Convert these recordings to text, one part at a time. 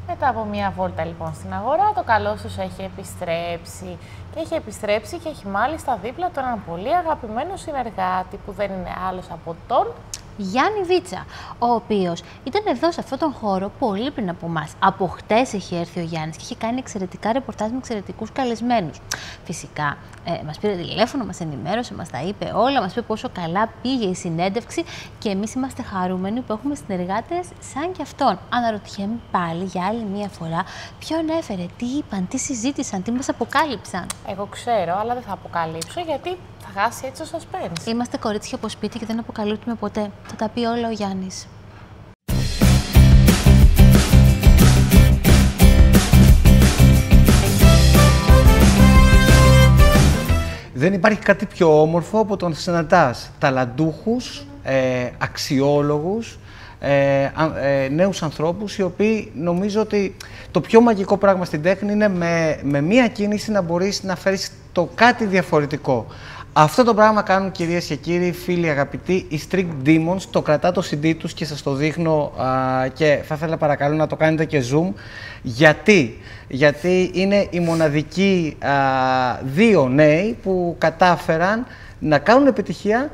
Μετά από μία βόλτα λοιπόν στην αγορά, το καλός σου έχει επιστρέψει. Και έχει επιστρέψει και έχει μάλιστα δίπλα του έναν πολύ αγαπημένο συνεργάτη που δεν είναι άλλος από τον Γιάννη Βίτσα, ο οποίος ήταν εδώ σε αυτόν τον χώρο πολύ πριν από εμάς. Από χτες έχει έρθει ο Γιάννης και έχει κάνει εξαιρετικά ρεπορτάζ με εξαιρετικούς καλεσμένους. Φυσικά, μας πήρε τηλέφωνο, μας ενημέρωσε, μας τα είπε όλα, μας είπε πόσο καλά πήγε η συνέντευξη και εμείς είμαστε χαρούμενοι που έχουμε συνεργάτες σαν κι αυτόν. Αναρωτιέμαι πάλι για άλλη μία φορά ποιον έφερε, τι είπαν, τι συζήτησαν, τι μας αποκάλυψαν. Εγώ ξέρω, αλλά δεν θα αποκαλύψω γιατί θα χάσει έτσι το suspense. Είμαστε κορίτσια από σπίτι και δεν αποκαλύπτουμε ποτέ. Θα τα πει όλα ο Γιάννης. Δεν υπάρχει κάτι πιο όμορφο από το να συναντάς ταλαντούχους, αξιόλογους, νέους ανθρώπους, οι οποίοι νομίζω ότι το πιο μαγικό πράγμα στην τέχνη είναι με μία κίνηση να μπορείς να φέρεις το κάτι διαφορετικό. Αυτό το πράγμα κάνουν, κυρίες και κύριοι, φίλοι αγαπητοί, οι Strict Demons. Το κρατά το CD τους και σας το δείχνω και θα ήθελα παρακαλώ να το κάνετε και zoom. Γιατί είναι οι μοναδικοί δύο νέοι που κατάφεραν να κάνουν επιτυχία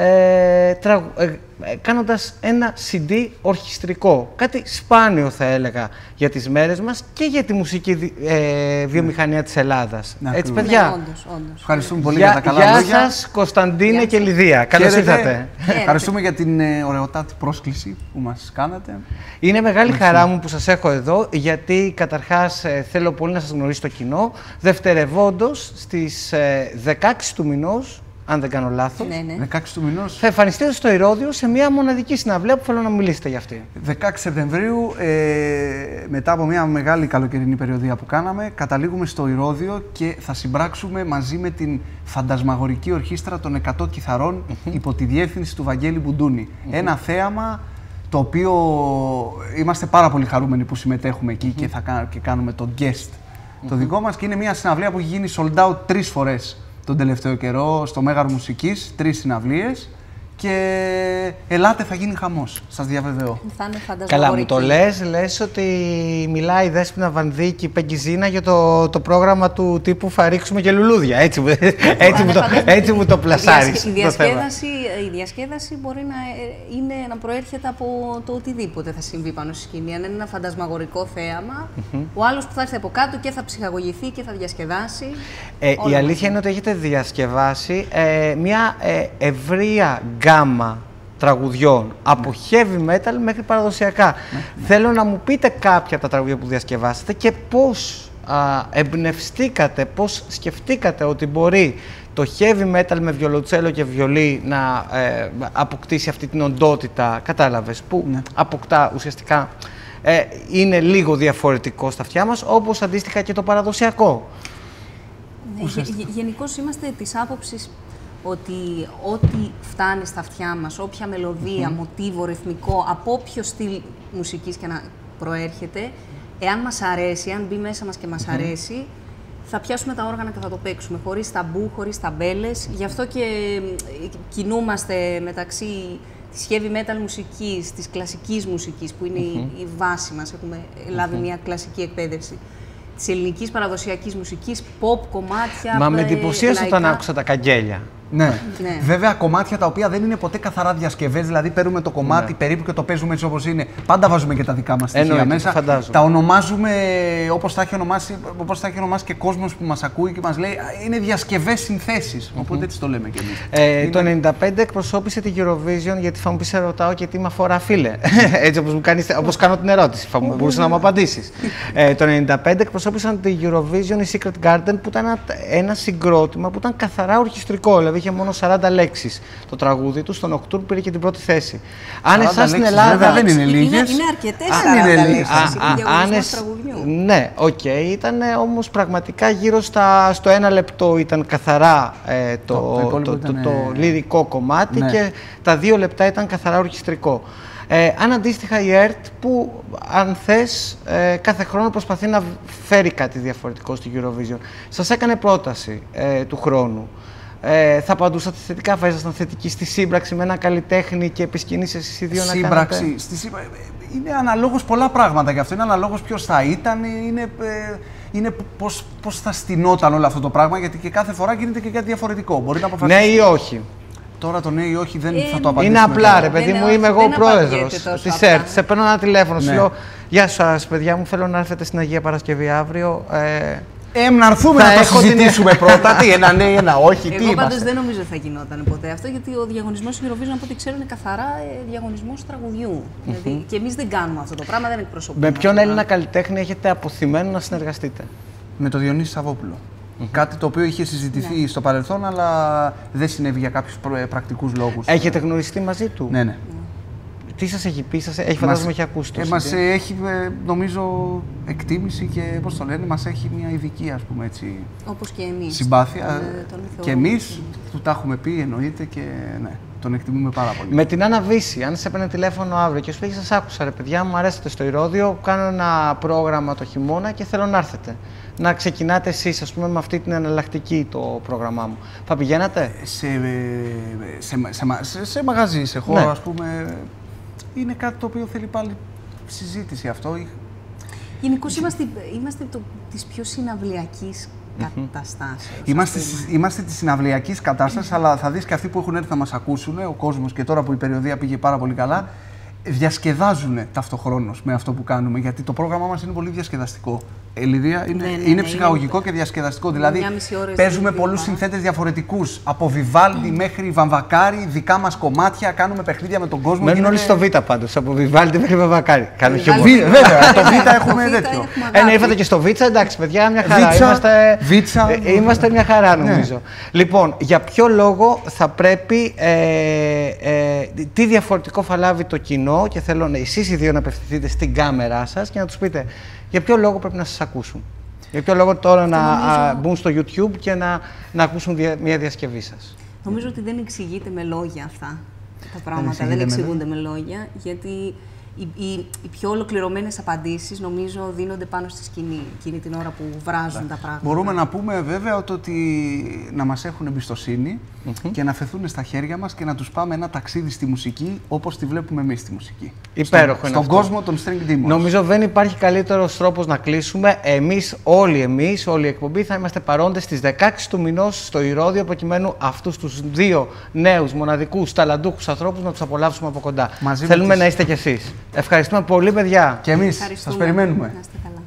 κάνοντας ένα CD ορχιστρικό. Κάτι σπάνιο θα έλεγα για τις μέρες μας και για τη μουσική βιομηχανία της Ελλάδας. Έτσι, παιδιά. Ναι, όντως. Ευχαριστούμε πολύ για τα καλά λόγια. Γεια σας, Κωνσταντίνε και Λιδία. Καλώς ήρθατε. Ευχαριστούμε για την ωραιότατη πρόσκληση που μας κάνατε. Είναι μεγάλη χαρά μου που σας έχω εδώ, γιατί καταρχάς θέλω πολύ να σας γνωρίσει το κοινό. Δευτερευόντως, στις 16 του μηνός, αν δεν κάνω λάθος, 16 του μηνός, θα εμφανιστείτε στο Ηρώδειο σε μια μοναδική συναυλία που θέλω να μιλήσετε για αυτή. 16 Σεπτεμβρίου, μετά από μια μεγάλη καλοκαιρινή περιοδία που κάναμε, καταλήγουμε στο Ηρώδειο και θα συμπράξουμε μαζί με την φαντασμαγορική ορχήστρα των 100 κιθαρών υπό τη διεύθυνση του Βαγγέλη Μπουντούνη. Ένα θέαμα το οποίο είμαστε πάρα πολύ χαρούμενοι που συμμετέχουμε εκεί και κάνουμε το guest το δικό μας, και είναι μια συναυλία που έχει γίνει sold out 3 φορές τον τελευταίο καιρό στο Μέγαρο Μουσικής, 3 συναυλίες, και ελάτε, θα γίνει χαμός, σας διαβεβαιώ. Θα είναι φαντασμαγορική. Καλά, μου το λες ότι μιλάει η Δέσποινα Βανδίκη, η Πεγκιζίνα, για το πρόγραμμα του τύπου θα ρίξουμε και λουλούδια. Έτσι μου το πλασάρεις. Η διασκέδαση μπορεί να προέρχεται από το οτιδήποτε θα συμβεί πάνω στη σκηνή. Αν είναι ένα φαντασμαγορικό θέαμα, ο άλλος που θα έρθει από κάτω και θα ψυχαγωγηθεί και θα διασκεδάσει. Η αλήθεια είναι ότι έχετε διασκευάσει μια ευρεία γκάμα τραγουδιών, από heavy metal μέχρι παραδοσιακά. Θέλω να μου πείτε κάποια από τα τραγουδία που διασκευάσατε και πώς εμπνευστήκατε, πώς σκεφτήκατε ότι μπορεί το heavy metal με βιολοντσέλο και βιολί να αποκτήσει αυτή την οντότητα, κατάλαβες, που αποκτά ουσιαστικά, είναι λίγο διαφορετικό στα αυτιά μας, όπως αντίστοιχα και το παραδοσιακό. Γενικώς είμαστε της άποψης ότι ό,τι φτάνει στα αυτιά μας, όποια μελωδία, μοτίβο, ρυθμικό, από όποιο στυλ μουσικής και να προέρχεται, εάν μας αρέσει, αν μπει μέσα μας και μας αρέσει, θα πιάσουμε τα όργανα και θα το παίξουμε, χωρίς ταμπού, χωρίς ταμπέλες. Γι' αυτό και κινούμαστε μεταξύ της heavy metal μουσικής, της κλασικής μουσικής, που είναι η βάση μας. Έχουμε λάβει μια κλασική εκπαίδευση. Της ελληνικής παραδοσιακής μουσικής, pop, κομμάτια. Μα με εντυπωσίασε όταν άκουσα τα καγγέλια. Ναι. Βέβαια, κομμάτια τα οποία δεν είναι ποτέ καθαρά διασκευές, δηλαδή παίρνουμε το κομμάτι περίπου και το παίζουμε έτσι όπως είναι. Πάντα βάζουμε και τα δικά μας στοιχεία μέσα. Φαντάζομαι. Τα ονομάζουμε όπως τα έχει ονομάσει και κόσμος που μας ακούει και μας λέει, είναι διασκευές συνθέσεις. Οπότε έτσι το λέμε κι εμείς. Το 1995 εκπροσώπησε την Eurovision, γιατί θα μου πεις, σε ρωτάω και τι με αφορά, φίλε. Έτσι όπως κάνω την ερώτηση, θα μπορούσε να μου απαντήσεις. Το 1995 εκπροσώπησαν την Eurovision η Secret Garden, που ήταν ένα συγκρότημα που ήταν καθαρά ορχιστρικό. Δηλαδή είχε μόνο 40 λέξεις το τραγούδι του, στο Nocturne πήρε και την πρώτη θέση. Αν εσάς στην Ελλάδα. Δεν είναι λίγες. Είναι αρκετές 40 λέξεις. Ναι, ήταν όμως πραγματικά γύρω στο 1 λεπτό ήταν καθαρά το λυρικό κομμάτι και τα 2 λεπτά ήταν καθαρά ορχιστρικό. Αν αντίστοιχα η ΕΡΤ, που αν θες κάθε χρόνο προσπαθεί να φέρει κάτι διαφορετικό στη Eurovision, σας έκανε πρόταση του χρόνου. Θα απαντούσατε θετικά, θα ήσασταν θετικοί στη σύμπραξη με ένα καλλιτέχνη και επισκηνήσεις εσείς οι δύο να κάνετε? Είναι αναλόγως πολλά πράγματα γι' αυτό. Είναι αναλόγως ποιος θα ήταν, είναι πώς θα στηνόταν όλο αυτό το πράγμα, γιατί και κάθε φορά γίνεται και κάτι διαφορετικό. Μπορεί να αποφασίσει. Ναι ή όχι. Τώρα το ναι ή όχι δεν θα το απαντήσουμε. Είναι απλά, ρε παιδί μου, είμαι εγώ ο πρόεδρος πρόεδρος της ΕΡΤ. Σε παίρνω ένα τηλέφωνο, σου Ναι. λέω: Γεια σας, παιδιά μου, θέλω να έρθετε στην Αγία Παρασκευή αύριο. Να έρθουμε Θα να το έχω την- συζητήσουμε πρώτα. Τι, ένα ναι ή ένα όχι, τι Εγώ πάντως είμαστε. δεν νομίζω θα γινόταν ποτέ αυτό, γιατί ο διαγωνισμός του Eurovision, από ό,τι ξέρω, είναι καθαρά διαγωνισμός τραγουδιού. Δηλαδή, και εμείς δεν κάνουμε αυτό το πράγμα, δεν εκπροσωπούμε. Με ποιον αυτό το Έλληνα καλλιτέχνη έχετε αποθυμένο να συνεργαστείτε? Με τον Διονύση Σαββόπουλο. Κάτι το οποίο είχε συζητηθεί στο παρελθόν, αλλά δεν συνέβη για κάποιους πρακτικούς λόγους. Έχετε γνωριστεί μαζί του? Ναι. Τι σας έχει πει, έχει φαντάζομαι έχει ακούσει το Μας CD. έχει, νομίζω, εκτίμηση και, πώς το λένε, μας έχει μια ειδική, ας πούμε, έτσι, Όπως και εμείς. συμπάθεια. Τον Και εμείς του τα έχουμε πει, εννοείται, και ναι, τον εκτιμούμε πάρα πολύ. Με την Άννα Βύση, αν σε έπαιρνε τηλέφωνο αύριο και σου πει: Σας άκουσα, ρε παιδιά, μου αρέσετε στο Ηρώδειο, κάνω ένα πρόγραμμα το χειμώνα και θέλω να έρθετε. Να ξεκινάτε εσείς, ας πούμε, με αυτή την εναλλακτική το πρόγραμμά μου. Θα πηγαίνατε? Σε μαγαζί, σε χώρο, Ναι. ας πούμε, είναι κάτι το οποίο θέλει πάλι συζήτηση αυτό. Γενικώς είμαστε της πιο συναυλιακής καταστάσεως. Είμαστε τη συναυλιακή κατάσταση, αλλά θα δεις και αυτοί που έχουν έρθει να μας ακούσουν, ο κόσμος, και τώρα που η περιοδία πήγε πάρα πολύ καλά, διασκεδάζουν ταυτοχρόνως με αυτό που κάνουμε, γιατί το πρόγραμμά μας είναι πολύ διασκεδαστικό. Λιδία, είναι ψυχαγωγικό και διασκεδαστικό. Δηλαδή, μια μισή ώρα παίζουμε στην πολλούς Βίβα. συνθέτες διαφορετικούς. Από Βιβάλντι μέχρι Βαμβακάρι, δικά μας κομμάτια, κάνουμε παιχνίδια με τον κόσμο. Μένουν όλοι στο Β πάντως, από Βιβάλντι μέχρι Βαβακάρι. Κάνω χιούμορ. Βέβαια, το Β έχουμε Β' τέτοιο. Ναι, ήρθατε και στο Βίτσα, εντάξει, παιδιά, μια χαρά. Βίτσα, Βίτσα. Είμαστε μια χαρά, Ναι. νομίζω. Λοιπόν, για ποιο λόγο θα πρέπει, τι διαφορετικό θα λάβει το κοινό, και θέλω εσείς οι δύο να απευθυνθείτε στην κάμερά σας και να τους πείτε για ποιο λόγο πρέπει να σας ακούσουν. Για ποιο λόγο τώρα να μπουν στο YouTube και να ακούσουν μια διασκευή σας. Νομίζω ότι δεν εξηγείται με λόγια αυτά τα πράγματα, εξηγείται δεν με εξηγούνται με λόγια, γιατί οι πιο ολοκληρωμένες απαντήσεις νομίζω δίνονται πάνω στη σκηνή, εκείνη την ώρα που βράζουν τα πράγματα. Μπορούμε να πούμε βέβαια ότι να μας έχουν εμπιστοσύνη και να αφαιθούν στα χέρια μας και να τους πάμε ένα ταξίδι στη μουσική όπως τη βλέπουμε εμείς τη μουσική. Υπέροχο είναι Στον αυτό. κόσμο των String Demons. Νομίζω δεν υπάρχει καλύτερος τρόπος να κλείσουμε. Όλη η εκπομπή θα είμαστε παρόντες στις 16 του μηνός στο Ηρώδειο, προκειμένου αυτούς τους δύο νέους, μοναδικούς, ταλαντούχους ανθρώπους να τους απολαύσουμε από κοντά. Μαζί με Θέλουμε τις- να είστε κι εσείς. Ευχαριστούμε πολύ, παιδιά. Και εμείς Ευχαριστούμε. σας περιμένουμε. Να είστε καλά.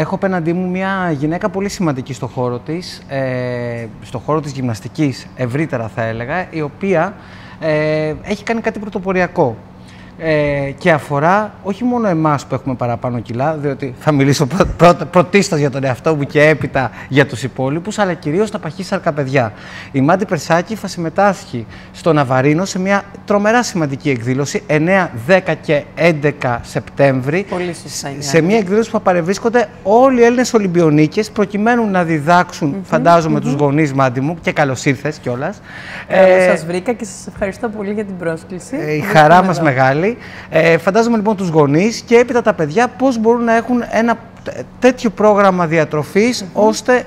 έχω απέναντί μου μια γυναίκα πολύ σημαντική στο χώρο της, στο χώρο της γυμναστικής ευρύτερα θα έλεγα, η οποία έχει κάνει κάτι πρωτοποριακό. Και αφορά όχι μόνο εμάς που έχουμε παραπάνω κιλά, διότι θα μιλήσω πρωτίστως για τον εαυτό μου και έπειτα για τους υπόλοιπους, αλλά κυρίως τα παχύσαρκα παιδιά. Η Μάντι Περσάκη θα συμμετάσχει στο Ναβαρίνο σε μια τρομερά σημαντική εκδήλωση 9, 10 και 11 Σεπτέμβρη. Πολύ σωστά. Σε μια εκδήλωση που θα παρευρίσκονται όλοι οι Έλληνες Ολυμπιονίκες προκειμένου να διδάξουν, φαντάζομαι, τους γονείς, Μάντι μου, και καλώς ήρθες κιόλας. Σας βρήκα και σας ευχαριστώ πολύ για την πρόσκληση. Η χαρά μας μεγάλη. Φαντάζομαι λοιπόν τους γονείς και έπειτα τα παιδιά πώς μπορούν να έχουν ένα τέτοιο πρόγραμμα διατροφής ώστε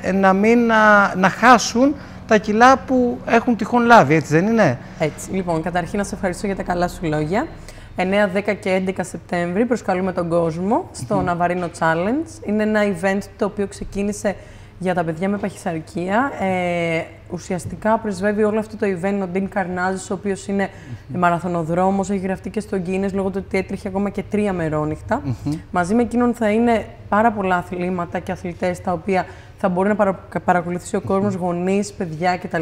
να χάσουν τα κιλά που έχουν τυχόν λάβει, έτσι δεν είναι? Έτσι. Λοιπόν, καταρχήν να σε ευχαριστώ για τα καλά σου λόγια. 9, 10 και 11 Σεπτέμβρη προσκαλούμε τον κόσμο στο Ναβαρίνο Challenge. Είναι ένα event το οποίο ξεκίνησε για τα παιδιά με παχυσαρκία. Ουσιαστικά πρεσβεύει όλο αυτό το event ο Ντίν Καρνάζης, ο οποίος είναι μαραθωνοδρόμος, έχει γραφτεί και στο Guinness λόγω του ότι έτρεχε ακόμα και 3 μερόνυχτα. Μαζί με εκείνον θα είναι πάρα πολλά αθλήματα και αθλητές τα οποία θα μπορεί να παρακολουθήσει ο κόσμος, γονείς, παιδιά κτλ.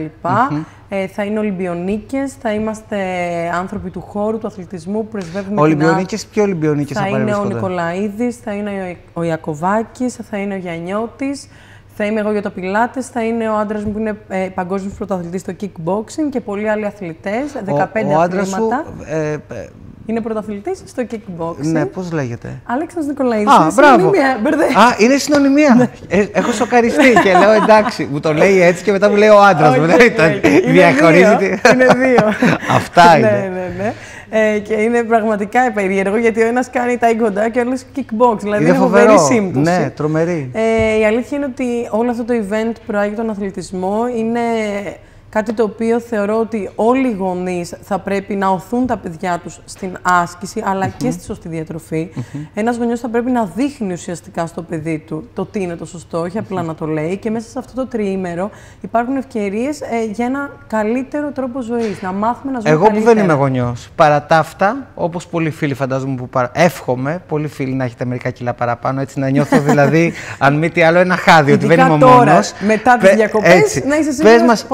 Θα είναι Ολυμπιονίκες, θα είμαστε άνθρωποι του χώρου, του αθλητισμού που πρεσβεύουμε. Ολυμπιονίκες, ποιοι Ολυμπιονίκες θα είναι ο Νικολαίδης, θα είναι ο Ιακωβάκης, θα είναι ο Γιαννιώτης. Θα είμαι εγώ για το πιλάτες, θα είναι ο άντρας μου που είναι παγκόσμιος πρωταθλητής στο kickboxing και πολλοί άλλοι αθλητές, 15 αθλήματα. Είναι πρωταθλητής στο kickboxing. Ναι, πώς λέγεται? Αλέξανδρος Νικολαίδης. Α, μπράβο. Είναι συνωνυμία. Έχω σοκαριστεί και λέω εντάξει, μου το λέει έτσι και μετά μου λέει ο άντρας μου. Διαχωρίζεται. Είναι δύο. Αυτά είναι. Ναι. Και είναι πραγματικά περίεργο γιατί ο ένας κάνει taekwondo και ο άλλος kickbox. Δηλαδή είναι φοβερή σύμπτωση. Ναι, τρομερή. Η αλήθεια είναι ότι όλο αυτό το event προάγει τον αθλητισμό. Είναι κάτι το οποίο θεωρώ ότι όλοι οι γονείς θα πρέπει να οθούν τα παιδιά τους στην άσκηση, αλλά και στη σωστή διατροφή. Ένας γονιός θα πρέπει να δείχνει ουσιαστικά στο παιδί του το τι είναι το σωστό, όχι απλά να το λέει. Και μέσα σε αυτό το τριήμερο υπάρχουν ευκαιρίες για ένα καλύτερο τρόπο ζωής. Να μάθουμε να ζούμε καλύτερα. Εγώ που δεν είμαι γονιός, παρά τα αυτά, όπως πολλοί φίλοι φαντάζομαι που εύχομαι, πολλοί φίλοι να έχετε μερικά κιλά παραπάνω, έτσι να νιώθω δηλαδή, αν μη τι άλλο, ένα χάδι, ότι δεν είμαι μόνος. Μετά τις διακοπές, να είσαι σίγουρος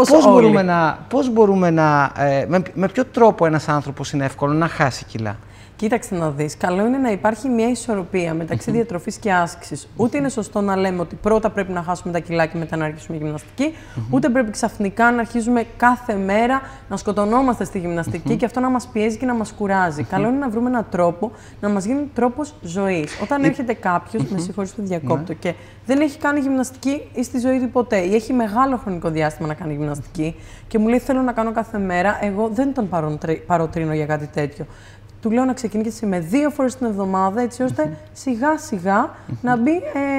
πώς μπορούμε να. Με ποιο τρόπο ένας άνθρωπος είναι εύκολο να χάσει κιλά? Κοίταξε να δεις. Καλό είναι να υπάρχει μια ισορροπία μεταξύ διατροφής και άσκησης. Ούτε είναι σωστό να λέμε ότι πρώτα πρέπει να χάσουμε τα κιλά και μετά να αρχίσουμε γυμναστική, ούτε πρέπει ξαφνικά να αρχίζουμε κάθε μέρα να σκοτωνόμαστε στη γυμναστική και αυτό να μας πιέζει και να μας κουράζει. Καλό είναι να βρούμε έναν τρόπο να μας γίνει τρόπος ζωής. Όταν έρχεται κάποιος, με συγχωρείς που διακόπτω, και δεν έχει κάνει γυμναστική ή στη ζωή του ποτέ, ή έχει μεγάλο χρονικό διάστημα να κάνει γυμναστική και μου λέει θέλω να κάνω κάθε μέρα, εγώ δεν τον παροτρύνω για κάτι τέτοιο. Του λέω να ξεκινήσει με 2 φορές την εβδομάδα, έτσι ώστε σιγά σιγά να μπει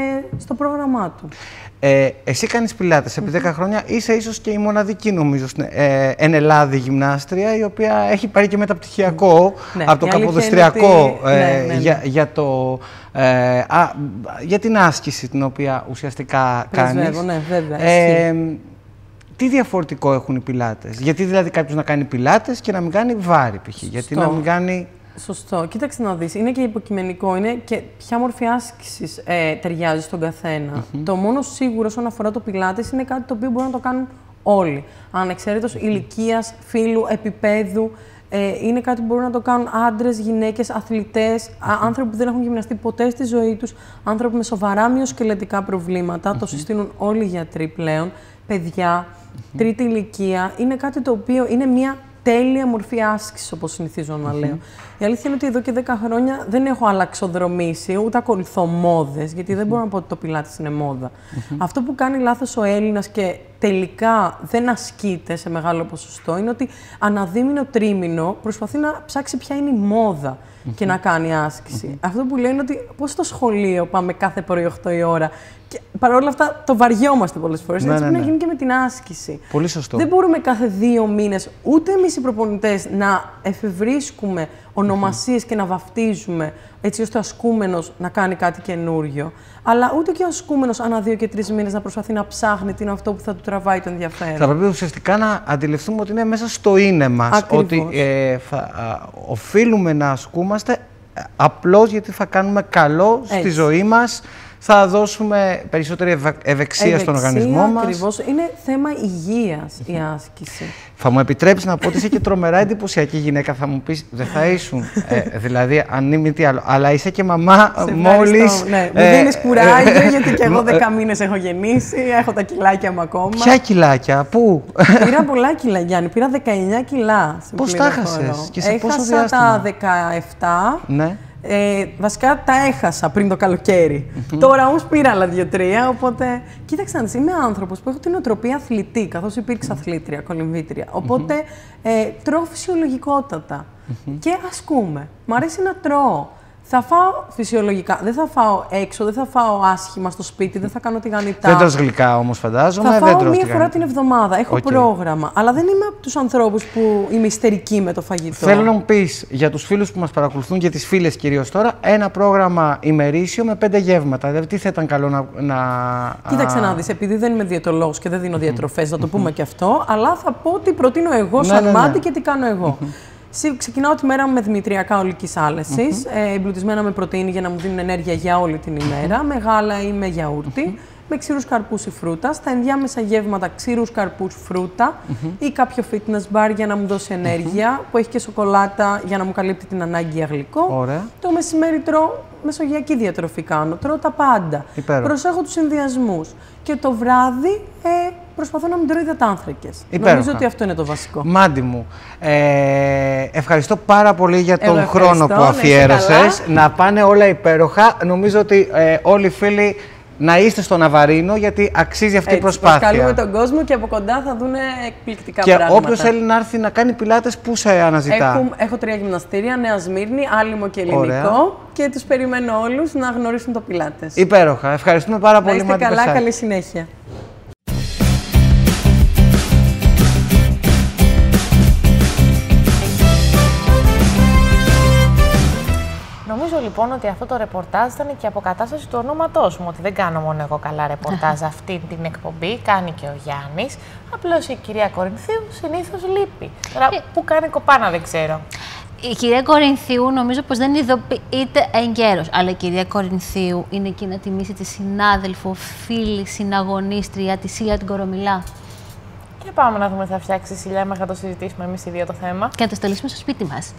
στο πρόγραμμά του. Εσύ κάνεις πιλάτες επί 10 χρόνια, είσαι ίσως και η μοναδική νομίζω εν Ελλάδα γυμνάστρια, η οποία έχει πάρει και μεταπτυχιακό από το Καποδιστριακό για την άσκηση την οποία ουσιαστικά κάνεις. Ναι, βέβαια. Τι διαφορετικό έχουν οι πιλάτες? Γιατί δηλαδή κάποιος να κάνει πιλάτες και να μην κάνει βάρη π.χ. Γιατί να μην κάνει... Σωστό. Κοίταξε να δεις. Είναι και υποκειμενικό. Είναι και ποια μορφή άσκησης ταιριάζει στον καθένα. Το μόνο σίγουρο όσον αφορά το πιλάτες είναι κάτι το οποίο μπορούν να το κάνουν όλοι. Ανεξαιρέτως ηλικίας, φύλου, επίπεδου. Είναι κάτι που μπορούν να το κάνουν άντρες, γυναίκες, αθλητές, άνθρωποι που δεν έχουν γυμναστεί ποτέ στη ζωή τους, άνθρωποι με σοβαρά μυοσκελετικά προβλήματα. Το συστήνουν όλοι οι γιατροί πλέον. Παιδιά, τρίτη ηλικία, είναι κάτι το οποίο είναι μια τέλεια μορφή άσκησης, όπως συνηθίζω να λέω. Η αλήθεια είναι ότι εδώ και 10 χρόνια δεν έχω αλλαξοδρομήσει, ούτε ακολουθώ μόδες, γιατί δεν μπορώ να πω ότι το πιλάτες είναι μόδα. Αυτό που κάνει λάθος ο Έλληνας και τελικά δεν ασκείται σε μεγάλο ποσοστό, είναι ότι αναδίμηνο τρίμηνο προσπαθεί να ψάξει ποια είναι η μόδα και να κάνει άσκηση. Αυτό που λέει είναι ότι πώς στο σχολείο πάμε κάθε πρωί 8 η ώρα και παρόλα αυτά το βαριόμαστε πολλές φορές. Έτσι πρέπει να γίνει και με την άσκηση. Πολύ σωστό. Δεν μπορούμε κάθε 2 μήνες ούτε εμείς οι προπονητές να εφευρίσκουμε ονομασίες και να βαφτίζουμε έτσι ώστε ο ασκούμενος να κάνει κάτι καινούριο. Αλλά ούτε και ο ασκούμενος ανά 2 και 3 μήνες να προσπαθεί να ψάχνει τι είναι αυτό που θα του τραβάει το ενδιαφέρον. Θα πρέπει ουσιαστικά να αντιληφθούμε ότι είναι μέσα στο είναι μας. Ακριβώς. Ότι οφείλουμε να ασκούμαστε απλώς γιατί θα κάνουμε καλό στη ζωή μας, θα δώσουμε περισσότερη ευεξία στον οργανισμό μας. Ακριβώς. Είναι θέμα υγείας η άσκηση. Θα μου επιτρέψεις να πω ότι είσαι και τρομερά εντυπωσιακή γυναίκα. Θα μου πεις, δεν θα ήσουν. Δηλαδή, αν μη τι άλλο. Αλλά είσαι και μαμά μόλις. Ναι, μου δίνεις κουράγιο, γιατί και εγώ 10 μήνες έχω γεννήσει, έχω τα κιλάκια μου ακόμα. Ποια κιλάκια, πού? Πήρα πολλά κιλά, Γιάννη. Πήρα 19 κιλά. Πώς τα έχασες και σε πόσο διάστημα? Έχασα τα 17. Ναι. Βασικά τα έχασα πριν το καλοκαίρι. Τώρα όμως πήρα άλλα 2-3, οπότε... Κοίταξε να δεις, είμαι άνθρωπος που έχω την οτροπία αθλητή, καθώς υπήρξα αθλήτρια, κολυμβήτρια. Οπότε τρώω φυσιολογικότατα και ασκούμε. Μ' αρέσει να τρώω. Θα φάω φυσιολογικά. Δεν θα φάω έξω, δεν θα φάω άσχημα στο σπίτι, δεν θα κάνω τηγανιτά. Δεν τρως γλυκά όμως, φαντάζομαι. Θα δεν φάω μία φορά τηγανιτά. την εβδομάδα. Έχω πρόγραμμα. Αλλά δεν είμαι από τους ανθρώπους που είμαι ιστερική με το φαγητό. Θέλω να μου πεις για τους φίλους που μας παρακολουθούν και τις φίλες κυρίως τώρα, ένα πρόγραμμα ημερήσιο με 5 γεύματα. Δηλαδή, τι θα ήταν καλό να. Κοίταξε να δεις, επειδή δεν είμαι διαιτολόγος και δεν δίνω διατροφές, θα το πούμε και αυτό, αλλά θα πω τι προτείνω εγώ σαν μάτι και τι κάνω εγώ. Ξεκινάω τη μέρα μου με δημητριακά ολικής άλεσης, εμπλουτισμένα με πρωτεΐνη για να μου δίνουν ενέργεια για όλη την ημέρα, με γάλα ή με γιαούρτι, με ξηρούς καρπούς ή φρούτα, στα ενδιάμεσα γεύματα ξηρούς καρπούς, φρούτα ή κάποιο fitness bar για να μου δώσει ενέργεια, που έχει και σοκολάτα για να μου καλύπτει την ανάγκη για γλυκό. Ωραία. Το μεσημέρι τρώω μεσογειακή διατροφή κάνω, τρώω τα πάντα. Προσέχω τους συνδυασμούς. Και το βράδυ προσπαθώ να μην τρώω υδατάνθρακες. Νομίζω ότι αυτό είναι το βασικό. Μάντι μου, ευχαριστώ πάρα πολύ για τον χρόνο που αφιέρωσες. Να πάνε όλα υπέροχα. Νομίζω ότι όλοι οι φίλοι να είστε στο Ναβαρίνο, γιατί αξίζει αυτή η προσπάθεια. Καλούμε τον κόσμο και από κοντά θα δουν εκπληκτικά και πράγματα. Και όποιος θέλει να έρθει να κάνει πιλάτες, πού σε αναζητά? Έχω 3 γυμναστήρια, Νέα Σμύρνη, Άλυμο και Ελληνικό. Ωραία. Και τους περιμένω όλους να γνωρίσουν το πιλάτες. Υπέροχα. Ευχαριστούμε πάρα πολύ. Να είστε καλά, καλή συνέχεια. Νομίζω λοιπόν ότι αυτό το ρεπορτάζ ήταν και αποκατάσταση του ονόματός μου. Ότι δεν κάνω μόνο εγώ καλά ρεπορτάζ αυτή την εκπομπή, κάνει και ο Γιάννης. Απλώς η κυρία Κορινθίου συνήθως λείπει. Τώρα, πού κάνει κοπάνα δεν ξέρω. Η κυρία Κορινθίου νομίζω πως δεν ειδοποιείται εγκαίρως. Αλλά η κυρία Κορινθίου είναι εκεί να τιμήσει τη συνάδελφο, φίλη, συναγωνίστρια, τη Σίλια την Κορομιλά. Και πάμε να δούμε τι θα φτιάξει η Σίλια μέχρι να το συζητήσουμε εμείς οι δύο το θέμα. Και να το στελήσουμε στο σπίτι μας.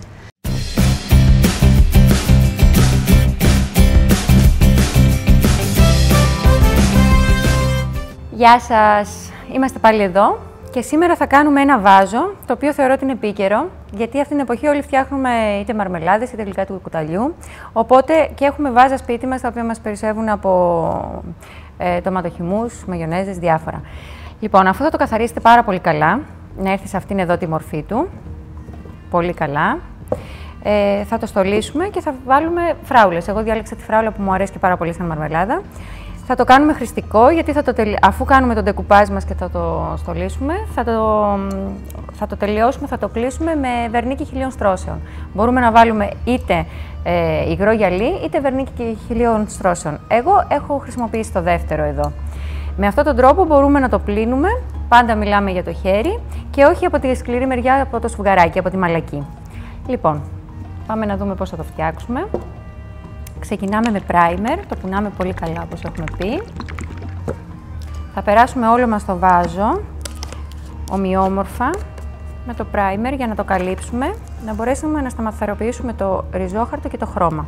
Γεια σας! Είμαστε πάλι εδώ και σήμερα θα κάνουμε ένα βάζο, το οποίο θεωρώ ότι είναι επίκαιρο, γιατί αυτή την εποχή όλοι φτιάχνουμε είτε μαρμελάδες είτε γλυκά του κουταλιού, οπότε και έχουμε βάζα σπίτι μας, τα οποία μας περισσεύουν από ντοματοχυμούς, μαγιονέζες, διάφορα. Λοιπόν, αφού θα το καθαρίσετε πάρα πολύ καλά, να έρθει σε αυτήν εδώ τη μορφή του, πολύ καλά, θα το στολίσουμε και θα βάλουμε φράουλες. Εγώ διάλεξα τη φράουλα που μου αρέσει και πάρα πολύ σαν μαρμελάδα. Θα το κάνουμε χρηστικό, γιατί αφού κάνουμε τον ντεκουπάζ μας και θα το στολίσουμε, θα το τελειώσουμε, θα το κλείσουμε με βερνίκι 1000 στρώσεων. Μπορούμε να βάλουμε είτε υγρό γυαλί, είτε βερνίκι 1000 στρώσεων. Εγώ έχω χρησιμοποιήσει το δεύτερο εδώ. Με αυτόν τον τρόπο μπορούμε να το πλύνουμε, πάντα μιλάμε για το χέρι και όχι από τη σκληρή μεριά, από το σφουγγαράκι, από τη μαλακή. Λοιπόν, πάμε να δούμε πώς θα το φτιάξουμε. Ξεκινάμε με primer, το πουνάμε πολύ καλά όπως έχουμε πει. Θα περάσουμε όλο μας το βάζο, ομοιόμορφα, με το primer για να το καλύψουμε, να μπορέσουμε να σταθεροποιήσουμε το ριζόχαρτο και το χρώμα.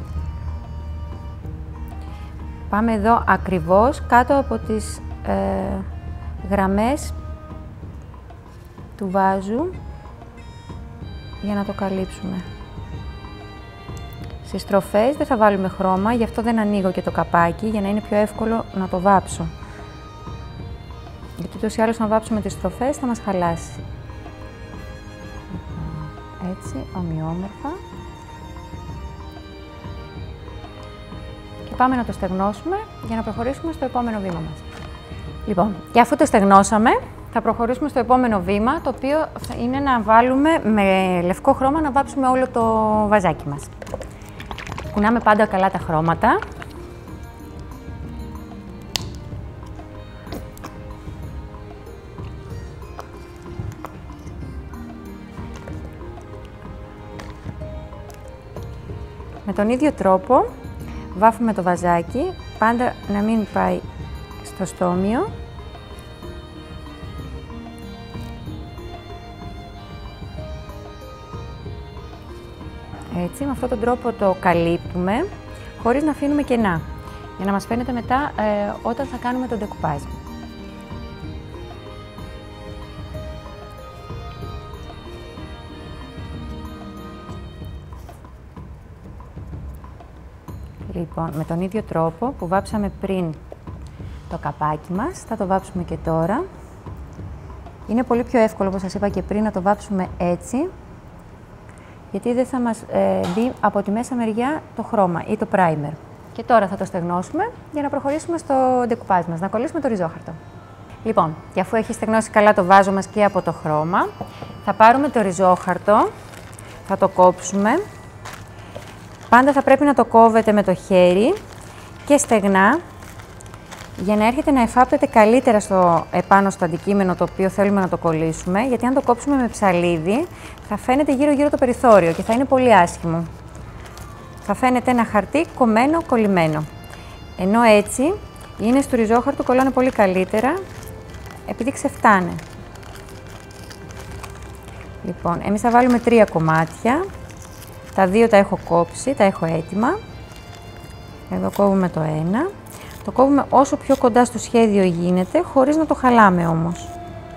Πάμε εδώ ακριβώς κάτω από τις γραμμές του βάζου για να το καλύψουμε. Στις στροφές δεν θα βάλουμε χρώμα, γι' αυτό δεν ανοίγω και το καπάκι, για να είναι πιο εύκολο να το βάψω. Γιατί τόσο ή άλλως να βάψουμε τις στροφές θα μας χαλάσει. Έτσι, ομοιόμορφα. Και πάμε να το στεγνώσουμε για να προχωρήσουμε στο επόμενο βήμα μας. Λοιπόν, και αφού το στεγνώσαμε, θα προχωρήσουμε στο επόμενο βήμα, το οποίο είναι να βάλουμε με λευκό χρώμα να βάψουμε όλο το βαζάκι μας. Κουνάμε πάντα καλά τα χρώματα. Με τον ίδιο τρόπο βάφουμε το βαζάκι πάντα να μην πάει στο στόμιο. Έτσι, με αυτόν τον τρόπο το καλύπτουμε, χωρίς να αφήνουμε κενά, για να μας φαίνεται μετά όταν θα κάνουμε τον ντεκουπάζ. Λοιπόν, με τον ίδιο τρόπο που βάψαμε πριν το καπάκι μας, θα το βάψουμε και τώρα. Είναι πολύ πιο εύκολο, όπως σας είπα και πριν, να το βάψουμε έτσι, γιατί δεν θα μας μπει από τη μέσα μεριά το χρώμα ή το primer. Και τώρα θα το στεγνώσουμε για να προχωρήσουμε στο ντεκουπάζ μας, να κολλήσουμε το ριζόχαρτο. Λοιπόν, και αφού έχει στεγνώσει καλά το βάζο μας και από το χρώμα, θα πάρουμε το ριζόχαρτο, θα το κόψουμε. Πάντα θα πρέπει να το κόβετε με το χέρι και στεγνά, για να έρχεται να εφάπτεται καλύτερα επάνω στο αντικείμενο το οποίο θέλουμε να το κολλήσουμε, γιατί αν το κόψουμε με ψαλίδι θα φαίνεται γύρω-γύρω το περιθώριο και θα είναι πολύ άσχημο. Θα φαίνεται ένα χαρτί κομμένο, κολλημένο. Ενώ έτσι οι ίνες του ριζόχαρτου κολλάνε πολύ καλύτερα, επειδή ξεφτάνε. Λοιπόν, εμείς θα βάλουμε 3 κομμάτια. Τα 2 τα έχω κόψει, τα έχω έτοιμα. Εδώ κόβουμε το 1. Το κόβουμε όσο πιο κοντά στο σχέδιο γίνεται, χωρίς να το χαλάμε όμως.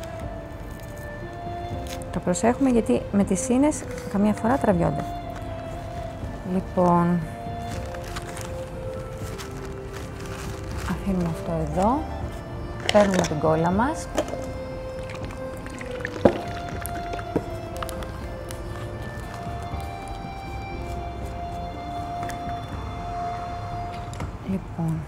Το προσέχουμε γιατί με τις ίνες καμιά φορά τραβιόνται. Λοιπόν, αφήνουμε αυτό εδώ. Παίρνουμε την κόλλα μας. Λοιπόν,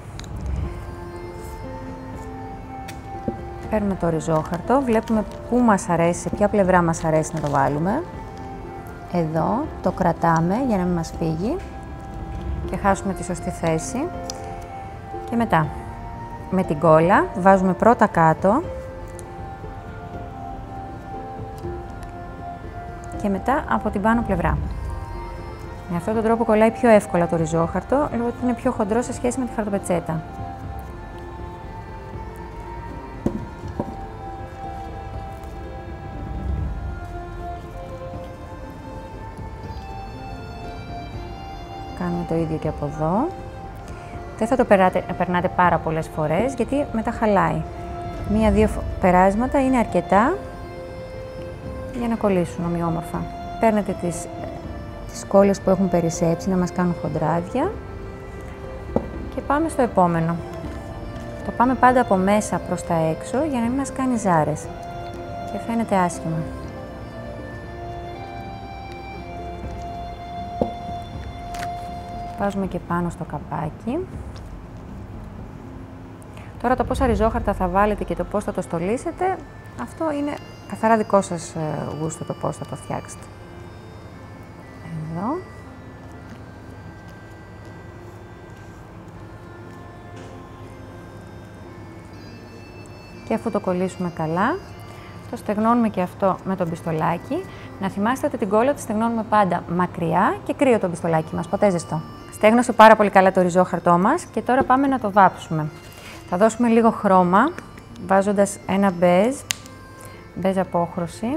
παίρνουμε το ριζόχαρτο, βλέπουμε πού μας αρέσει, σε ποια πλευρά μας αρέσει να το βάλουμε. Εδώ το κρατάμε για να μην μας φύγει και χάσουμε τη σωστή θέση. Και μετά με την κόλλα βάζουμε πρώτα κάτω και μετά από την πάνω πλευρά. Με αυτόν τον τρόπο κολλάει πιο εύκολα το ριζόχαρτο, λόγω ότι είναι πιο χοντρό σε σχέση με τη χαρτοπετσέτα. Κάνουμε το ίδιο και από εδώ. Δεν θα το περνάτε πάρα πολλές φορές, γιατί μετά χαλάει. 1-2 περάσματα είναι αρκετά για να κολλήσουν ομοιόμορφα. Παίρνετε τις κόλλες που έχουν περισσέψει να μας κάνουν χοντράδια και πάμε στο επόμενο. Το πάμε πάντα από μέσα προς τα έξω για να μην μας κάνει ζάρες και φαίνεται άσχημα. Βάζουμε και πάνω στο καπάκι. Τώρα το πόσα ριζόχαρτα θα βάλετε και το πώς θα το στολίσετε, αυτό είναι καθαρά δικό σας γούστο το πώς θα το φτιάξετε. Εδώ. Και αφού το κολλήσουμε καλά, το στεγνώνουμε και αυτό με το πιστολάκι. Να θυμάστε ότι την κόλλα τη στεγνώνουμε πάντα μακριά και κρύο το πιστολάκι μας, ποτέ ζεστό. Στέγνωσε πάρα πολύ καλά το ριζόχαρτό μας και τώρα πάμε να το βάψουμε. Θα δώσουμε λίγο χρώμα, βάζοντας ένα μπέζ απόχρωση.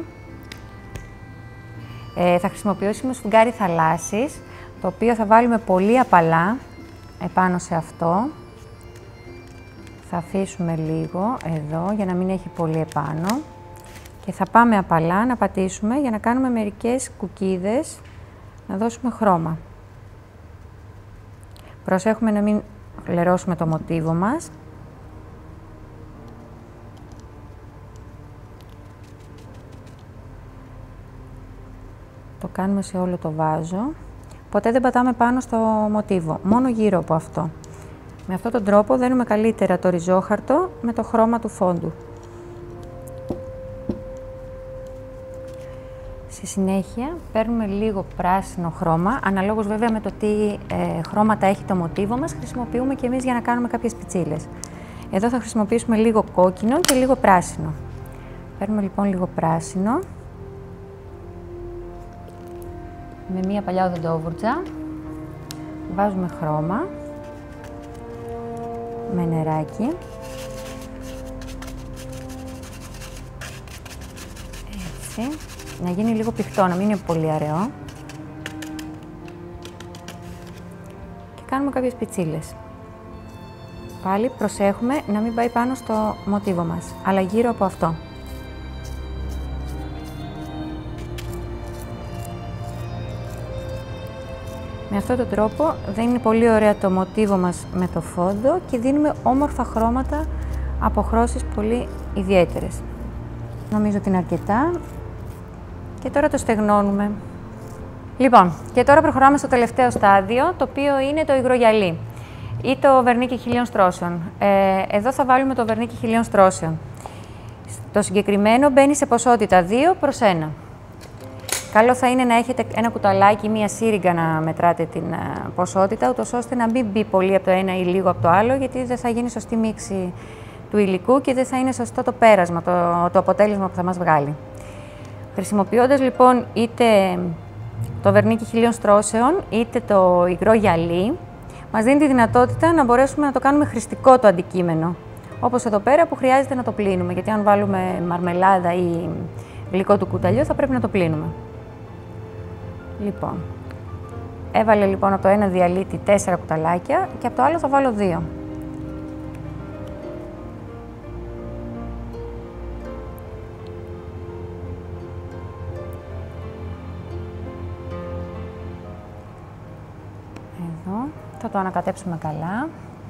Θα χρησιμοποιήσουμε σφουγγάρι θαλάσσης, το οποίο θα βάλουμε πολύ απαλά επάνω σε αυτό. Θα αφήσουμε λίγο εδώ για να μην έχει πολύ επάνω και θα πάμε απαλά να πατήσουμε για να κάνουμε μερικές κουκίδες, να δώσουμε χρώμα. Προσέχουμε να μην λερώσουμε το μοτίβο μας. Το κάνουμε σε όλο το βάζο. Ποτέ δεν πατάμε πάνω στο μοτίβο, μόνο γύρω από αυτό. Με αυτόν τον τρόπο δένουμε καλύτερα το ριζόχαρτο με το χρώμα του φόντου. Στη συνέχεια παίρνουμε λίγο πράσινο χρώμα, αναλόγως βέβαια με το τι χρώματα έχει το μοτίβο μας, χρησιμοποιούμε και εμείς για να κάνουμε κάποιες πιτσίλες. Εδώ θα χρησιμοποιήσουμε λίγο κόκκινο και λίγο πράσινο. Παίρνουμε λοιπόν λίγο πράσινο. Με μία παλιά οδοντόβουρτσα βάζουμε χρώμα με νεράκι. Έτσι. Να γίνει λίγο πηχτό, να μην είναι πολύ αραιό. Και κάνουμε κάποιες πιτσίλες. Πάλι προσέχουμε να μην πάει πάνω στο μοτίβο μας, αλλά γύρω από αυτό. Με αυτόν τον τρόπο δεν είναι πολύ ωραία το μοτίβο μας με το φόντο και δίνουμε όμορφα χρώματα, αποχρώσεις πολύ ιδιαίτερες. Νομίζω ότι είναι αρκετά και τώρα το στεγνώνουμε. Λοιπόν, και τώρα προχωράμε στο τελευταίο στάδιο, το οποίο είναι το υγρογυαλί ή το βερνίκι 1000 στρώσεων. Εδώ θα βάλουμε το βερνίκι 1000 στρώσεων. Το συγκεκριμένο μπαίνει σε ποσότητα 2:1. Καλό θα είναι να έχετε ένα κουταλάκι, μία σύριγγα να μετράτε την ποσότητα, ούτως ώστε να μην μπει πολύ από το ένα ή λίγο από το άλλο, γιατί δεν θα γίνει σωστή μίξη του υλικού και δεν θα είναι σωστό το πέρασμα, το αποτέλεσμα που θα μας βγάλει. Χρησιμοποιώντας λοιπόν είτε το βερνίκι 1000 στρώσεων, είτε το υγρό γυαλί, μας δίνει τη δυνατότητα να μπορέσουμε να το κάνουμε χρηστικό το αντικείμενο. Όπως εδώ πέρα που χρειάζεται να το πλύνουμε, γιατί αν βάλουμε μαρμελάδα ή γλυκό του κουταλιού θα πρέπει να το πλύνουμε. Λοιπόν, έβαλε λοιπόν από το ένα διαλύτη 4 κουταλάκια και από το άλλο θα βάλω 2. Εδώ, θα το ανακατέψουμε καλά.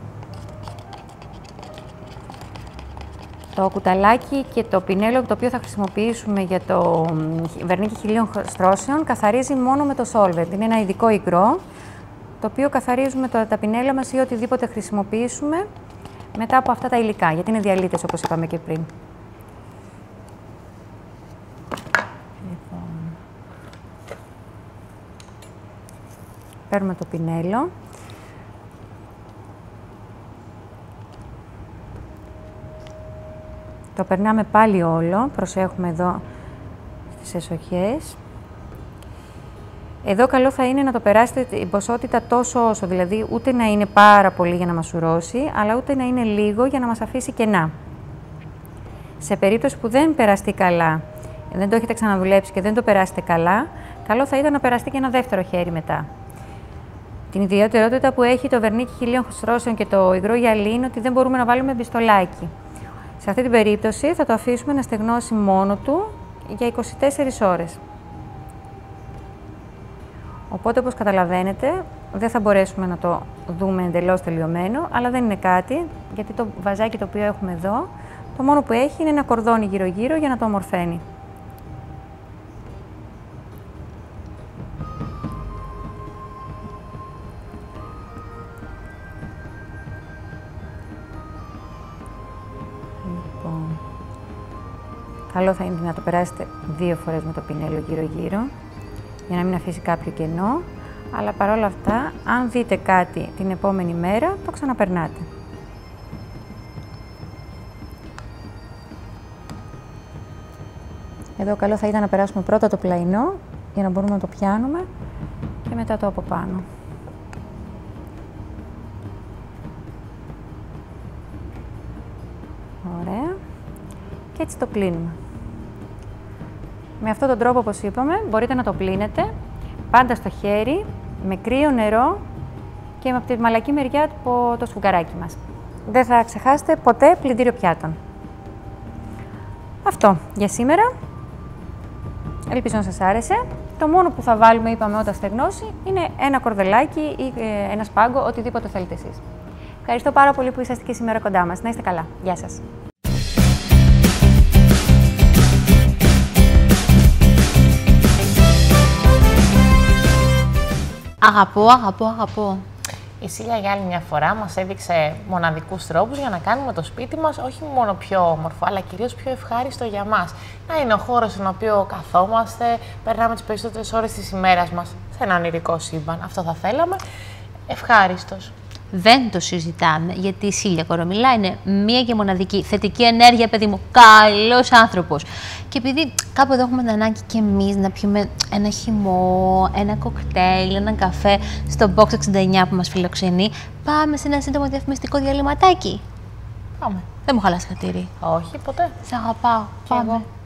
Το κουταλάκι και το πινέλο το οποίο θα χρησιμοποιήσουμε για το βερνίκι 1000 στρώσεων καθαρίζει μόνο με το solvent. Είναι ένα ειδικό υγρό, το οποίο καθαρίζουμε τα πινέλα μας ή οτιδήποτε χρησιμοποιήσουμε μετά από αυτά τα υλικά, γιατί είναι διαλύτες όπως είπαμε και πριν. Λοιπόν, παίρνουμε το πινέλο. Το περνάμε πάλι όλο, προσέχουμε εδώ στις εσοχές. Εδώ καλό θα είναι να το περάσετε την ποσότητα τόσο όσο, δηλαδή ούτε να είναι πάρα πολύ για να μασουρώσει, αλλά ούτε να είναι λίγο για να μας αφήσει κενά. Σε περίπτωση που δεν περαστεί καλά, δεν το έχετε ξαναδουλέψει και δεν το περάσετε καλά, καλό θα ήταν να περαστεί και ένα δεύτερο χέρι μετά. Την ιδιαιτερότητα που έχει το βερνίκι 1000 στρώσεων και το υγρό γυαλί είναι ότι δεν μπορούμε να βάλουμε μπιστολάκι. Σε αυτή την περίπτωση θα το αφήσουμε να στεγνώσει μόνο του για 24 ώρες. Οπότε, όπως καταλαβαίνετε, δεν θα μπορέσουμε να το δούμε εντελώς τελειωμένο, αλλά δεν είναι κάτι, γιατί το βαζάκι το οποίο έχουμε εδώ, το μόνο που έχει είναι ένα κορδόνι γύρω-γύρω για να το ομορφαίνει. Καλό θα είναι να το περάσετε 2 φορές με το πινέλο γύρω-γύρω, για να μην αφήσει κάποιο κενό, αλλά παρόλα αυτά, αν δείτε κάτι την επόμενη μέρα, το ξαναπερνάτε. Εδώ καλό θα ήταν να περάσουμε πρώτα το πλαϊνό, για να μπορούμε να το πιάνουμε, και μετά το από πάνω. Ωραία. Και έτσι το κλείνουμε. Με αυτόν τον τρόπο, όπως είπαμε, μπορείτε να το πλύνετε πάντα στο χέρι, με κρύο νερό και από τη μαλακή μεριά το σφουγγαράκι μας. Δεν θα ξεχάσετε ποτέ πλυντήριο πιάτων. Αυτό για σήμερα. Ελπίζω να σας άρεσε. Το μόνο που θα βάλουμε, είπαμε, όταν στεγνώσει, είναι ένα κορδελάκι ή ένα σπάγκο, οτιδήποτε θέλετε εσείς. Ευχαριστώ πάρα πολύ που είσαστε και σήμερα κοντά μας. Να είστε καλά. Γεια σας. Αγαπώ. Η Σίλια για άλλη μια φορά μας έδειξε μοναδικούς τρόπους για να κάνουμε το σπίτι μας όχι μόνο πιο όμορφο, αλλά κυρίως πιο ευχάριστο για μας. Να είναι ο χώρος στον οποίο καθόμαστε, περνάμε τις περισσότερες ώρες της ημέρας μας σε ένα ονειρικό σύμπαν. Αυτό θα θέλαμε. Ευχάριστος. δεν το συζητάμε, γιατί η Σίλια Κορομιλά είναι μία και μοναδική θετική ενέργεια, παιδί μου, καλός άνθρωπος. Και επειδή κάπου εδώ έχουμε την ανάγκη και εμείς να πιούμε ένα χυμό, ένα κοκτέιλ, έναν καφέ στο Box 69 που μας φιλοξενεί, πάμε σε ένα σύντομο διαφημιστικό διαλυματάκι. Πάμε. Δεν μου χαλάς χατήρι. Όχι, ποτέ. Σε αγαπάω. Και Πάμε. εγώ.